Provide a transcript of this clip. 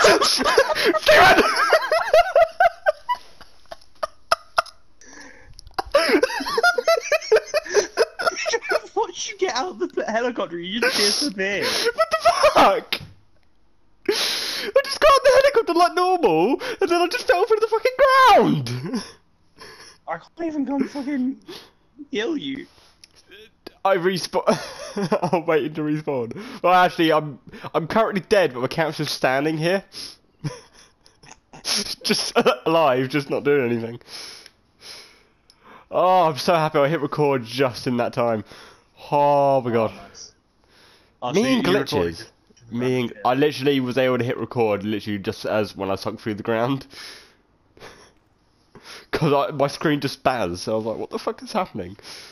Steven! Once you get out of the helicopter, you just disappear. What the fuck? I just got out the helicopter like normal, and then I just fell through the fucking ground. I can't even come fucking kill you. I respawn. I'm waiting to respawn. Well, actually, I'm currently dead, but my character's standing here, just alive, just not doing anything. Oh, I'm so happy I hit record just in that time. Oh my god. Nice. Me and glitches. I literally was able to hit record literally just as when I sunk through the ground. Because my screen just spazzed, so I was like, what the fuck is happening?